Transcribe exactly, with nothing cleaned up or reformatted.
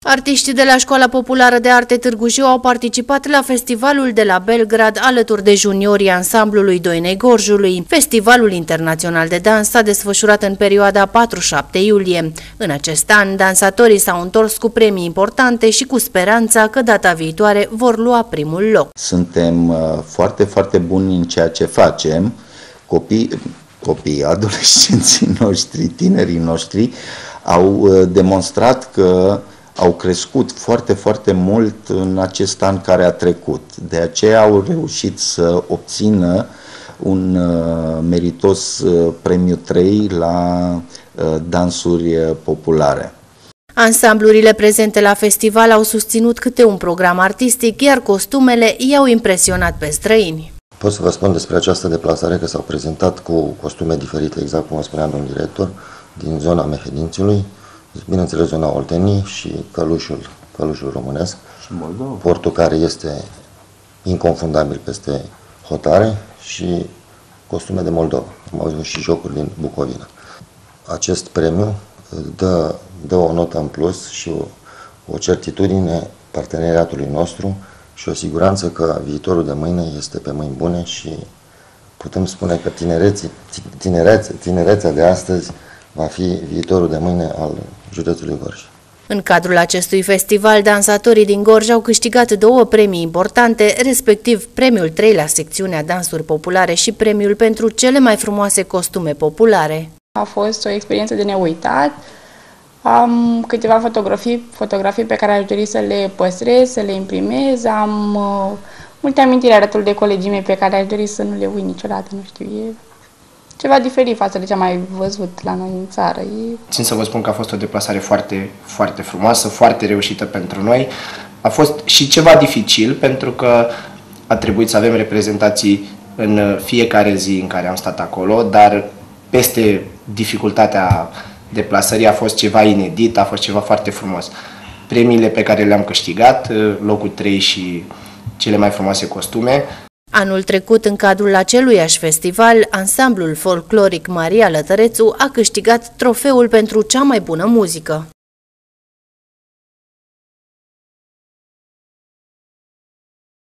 Artiștii de la Școala Populară de Arte Târgu Jiu au participat la festivalul de la Belgrad alături de juniorii ansamblului Doinei Gorjului. Festivalul internațional de dans s-a desfășurat în perioada patru-șapte iulie. În acest an, dansatorii s-au întors cu premii importante și cu speranța că data viitoare vor lua primul loc. Suntem foarte, foarte buni în ceea ce facem. Copii, copii, adolescenții noștri, tinerii noștri au demonstrat că au crescut foarte, foarte mult în acest an care a trecut. De aceea au reușit să obțină un uh, meritos uh, premiu trei la uh, dansuri populare. Ansamblurile prezente la festival au susținut câte un program artistic, iar costumele i-au impresionat pe străini. Pot să vă spun despre această deplasare că s-au prezentat cu costume diferite, exact cum spunea domnul director, din zona Mehedințiului, bineînțeles zona Oltenii și Călușul, Călușul românesc, și Moldova. Portul care este inconfundabil peste hotare și costume de Moldova. Am auzit și jocuri din Bucovina. Acest premiu dă, dă o notă în plus și o, o certitudine parteneriatului nostru și o siguranță că viitorul de mâine este pe mâini bune și putem spune că tinereții, tinerețe, tinerețea de astăzi va fi viitorul de mâine al județului Gorj. În cadrul acestui festival, dansatorii din Gorj au câștigat două premii importante, respectiv premiul trei la secțiunea dansuri populare și premiul pentru cele mai frumoase costume populare. A fost o experiență de neuitat. Am câteva fotografii, fotografii pe care aș dori să le păstrez, să le imprimez. Am uh, multe amintiri alături de colegii mei pe care aș dori să nu le uit niciodată, nu știu, e ceva diferit față de ce am mai văzut la noi în țară. E... Țin să vă spun că a fost o deplasare foarte, foarte frumoasă, foarte reușită pentru noi. A fost și ceva dificil pentru că a trebuit să avem reprezentații în fiecare zi în care am stat acolo, dar peste dificultatea deplasării a fost ceva inedit, a fost ceva foarte frumos. Premiile pe care le-am câștigat, locul trei și cele mai frumoase costume. Anul trecut, în cadrul aceluiași festival, ansamblul folcloric Maria Lătărețu a câștigat trofeul pentru cea mai bună muzică.